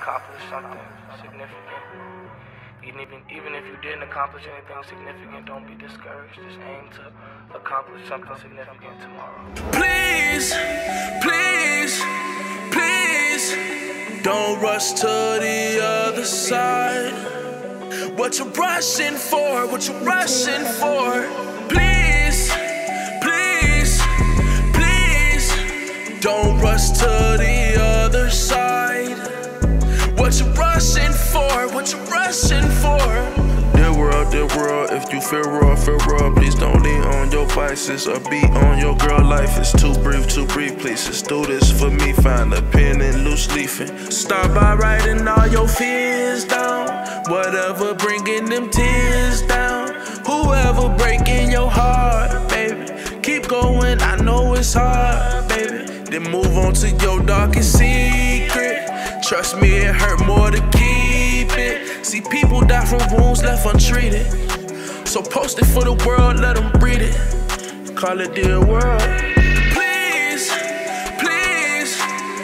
accomplish something significant. Even if you didn't accomplish anything significant, don't be discouraged. Just aim to accomplish something significant tomorrow. Please, please, please, don't rush to the other side. What you rushing for? What you rushing for? Please, please, please, don't rush to the other side. What you rushing for? What you rushing for? Dear world, if you feel raw, please don't lean on your vices or be on your girl life. It's too brief, please just do this for me. Find a pen and loose leafing. Start by writing all your fears down. Whatever bringing them tears down. Whoever breaking your heart, baby, keep going, I know it's hard, baby. Then move on to your darkest secret. Trust me, it hurt more to keep it. See, people die from wounds left untreated. So post it for the world, let them read it. Call it Dear Wrld. Please, please,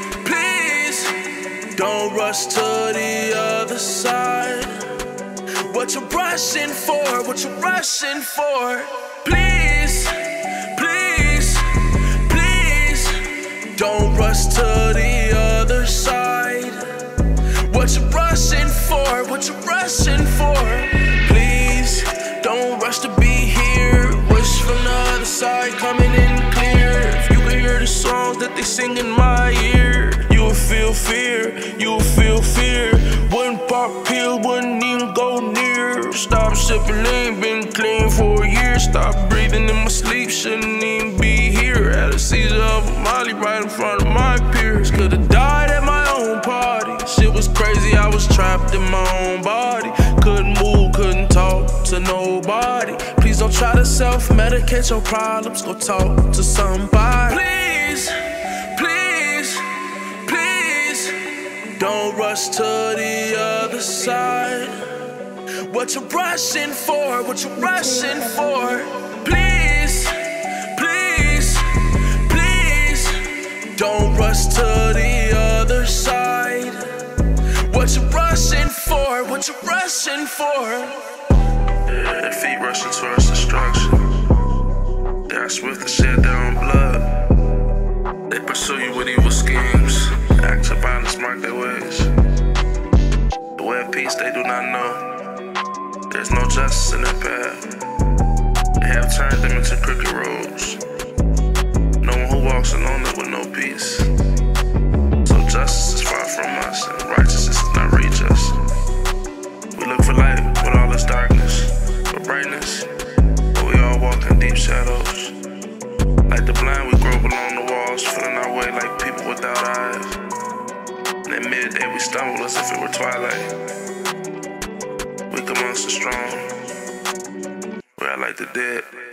please, don't rush to the other side. What you rushing for? What you rushing for? Please, please, please, don't rush to the other side. What you rushing for? What you rushing for? Please, don't rush to be here. Wish from the other side coming in clear. If you could hear the songs that they sing in my ear, you would feel fear, you would feel fear. Wouldn't pop pill, wouldn't even go near. Stop sipping, ain't been clean for a year. Stop breathing in my sleep, shouldn't even be here. Had a seizure of a Molly right in front of my peers. Could've died at my own party. Shit was crazy, I was trapped in my own body. Couldn't move, couldn't talk to nobody. Please don't try to self-medicate your problems. Go talk to somebody. Please, please, please, don't rush to the other side. What you rushing for? What you rushing for? Please, please, please, don't rush to the other side. What you rushing for? What you rushing for? Yeah, their feet rushing towards destruction. They are swift to shed their own blood. They pursue you with evil schemes. Acts of violence mark their ways. The way of peace they do not know. There's no justice in their path. They have turned them into crooked roads. No one who walks alone lives with no peace. So justice is far from us, and righteousness does not reach us. We look for light with all its darkness, for brightness, but we all walk in deep shadows. Like the blind, we grope along the walls, feeling our way like people without eyes. And at midday, we stumble as if it were twilight. Weak amongst the strong, we are like the dead.